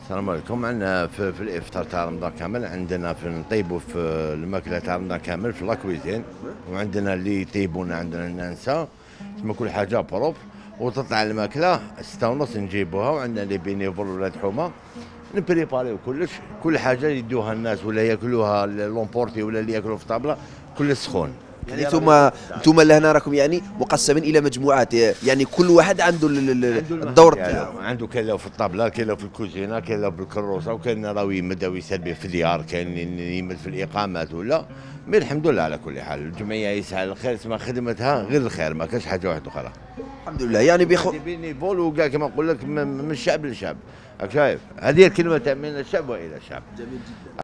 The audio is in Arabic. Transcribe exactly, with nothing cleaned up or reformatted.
السلام عليكم. عندنا في, في الافطار تاع رمضان كامل، عندنا في نطيبوا في الماكله تاع رمضان كامل في لاكويزين، وعندنا اللي يطيبونا عندنا النانسه، تسمى كل حاجه بروف، وتطلع الماكله ستة ونص نجيبوها، وعندنا لي بينيفول ولاد حومه نبريباريو كلش، كل حاجه يدوها الناس ولا ياكلوها لومبورتي ولا اللي ياكلوا في طابله كل سخون. يعني انتم انتم لهنا راكم يعني مقسمين الى مجموعات، يعني كل واحد عنده الدور تاعو، عنده كاين لو في الطابله، كاين لو في الكوزينه، كاين لو في الكروسه، وكاين راهو يمد او يسلبي في الديار، كاين يمد في الاقامات ولا. مي الحمد لله على كل حال، الجمعيه يسعى الخير، اسمها خدمتها غير الخير، ما كاش حاجه واحده اخرى. الحمد لله. يعني بيخو بيني بول وكاع كما نقول لك من الشعب للشعب، راك شايف، هذه الكلمه تاع من الشعب والى الشعب. جميل جدا.